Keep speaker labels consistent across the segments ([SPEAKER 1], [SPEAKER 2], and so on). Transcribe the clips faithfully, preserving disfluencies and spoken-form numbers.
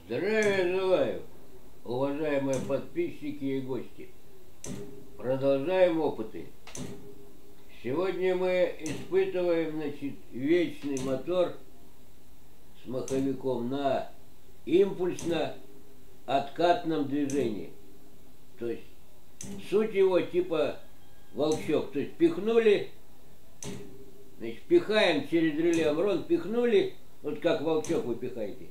[SPEAKER 1] Здравия желаю, уважаемые подписчики и гости. Продолжаем опыты. Сегодня мы испытываем, значит, вечный мотор с маховиком на импульсно-откатном движении. То есть суть его типа волчок. То есть пихнули, значит, пихаем через реле Амрон, пихнули, вот как волчок вы пихаете.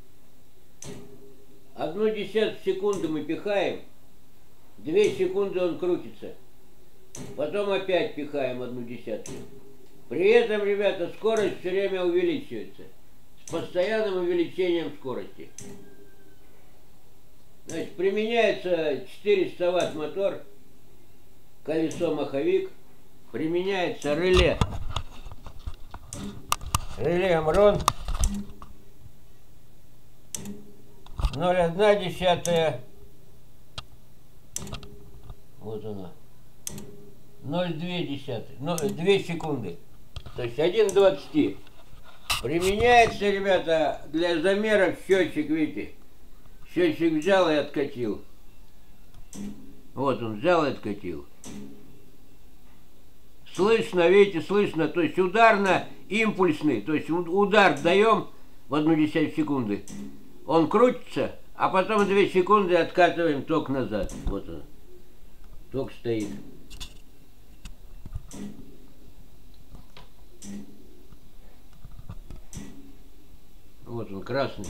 [SPEAKER 1] Одну десятую секунды мы пихаем, две секунды он крутится. Потом опять пихаем одну десятую. При этом, ребята, скорость все время увеличивается. С постоянным увеличением скорости. Значит, применяется четыреста ватт мотор, колесо-маховик. Применяется реле. Реле Амрон. ноль целых одна десятая. Вот она. ноль целых две десятых. Ну, две секунды. То есть один к двадцати. Применяется, ребята, для замеров счетчик, видите. Счетчик взял и откатил. Вот он взял и откатил. Слышно, видите, слышно. То есть ударно-импульсный. То есть удар даем в одну десятую секунды. Он крутится, а потом две секунды откатываем ток назад. Вот он. Ток стоит. Вот он, красный.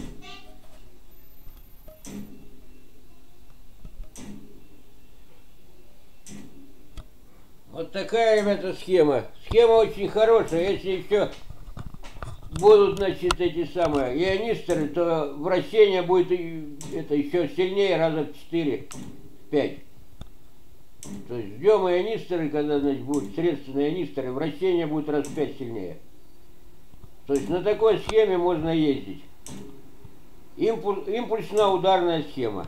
[SPEAKER 1] Вот такая, ребята, схема. Схема очень хорошая. Если еще будут, значит, эти самые ионисторы, то вращение будет это еще сильнее, раза в четыре-пять. То есть ждем ионисторы, когда, значит, будут средственные ионисторы, вращение будет раз в пять сильнее. То есть на такой схеме можно ездить. Импуль, импульсно-ударная схема.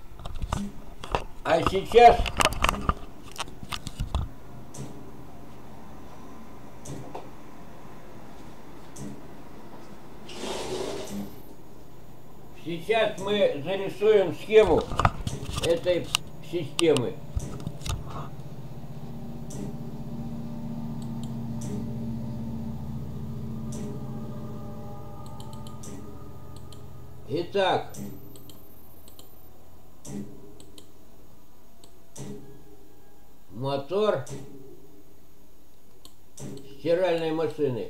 [SPEAKER 1] А сейчас Сейчас мы зарисуем схему этой системы. Итак, мотор стиральной машины.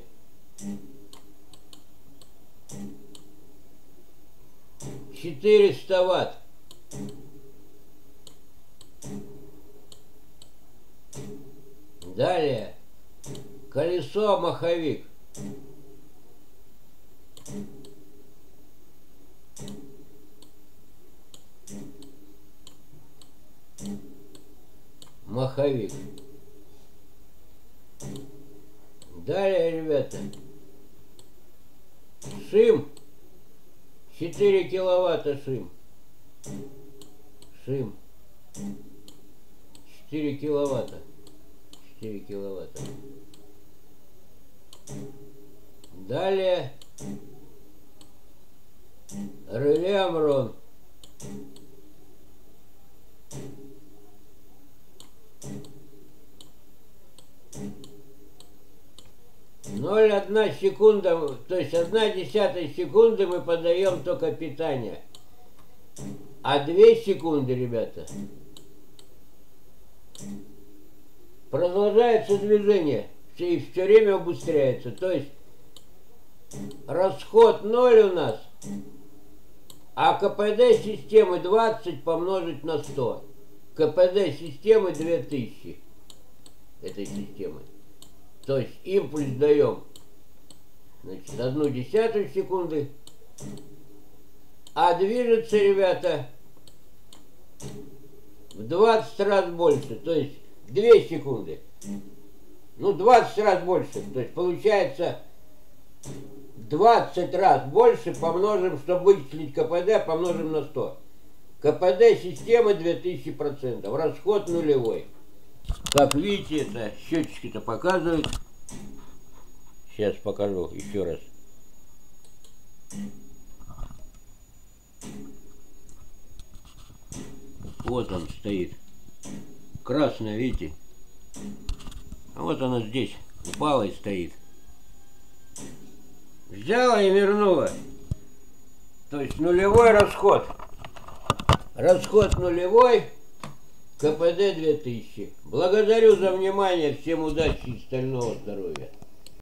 [SPEAKER 1] четыреста ватт. Далее колесо-маховик. Маховик. Далее, ребята, шим. четыре киловатта шим. Шим. четыре киловатта. четыре киловатта. Далее реле Амрон. ноль целых одна секунда, то есть одна десятая секунды мы подаем только питание. А две секунды, ребята, продолжается движение и все время убыстряется. То есть расход ноль у нас, а КПД системы двадцать помножить на сто. КПД системы две тысячи этой системы. То есть импульс даем, значит, одну десятую секунды, а движется, ребята, в двадцать раз больше, то есть две секунды. Ну, двадцать раз больше, то есть получается двадцать раз больше помножим, чтобы вычислить КПД, помножим на сто. КПД системы две тысячи процентов, расход нулевой. Как видите, это счетчики-то показывают. Сейчас покажу еще раз. Вот он стоит. Красная, видите? А вот она здесь упала и стоит. Взяла и вернула. То есть нулевой расход. Расход нулевой, ка пэ дэ две тысячи. Благодарю за внимание, всем удачи и стального здоровья.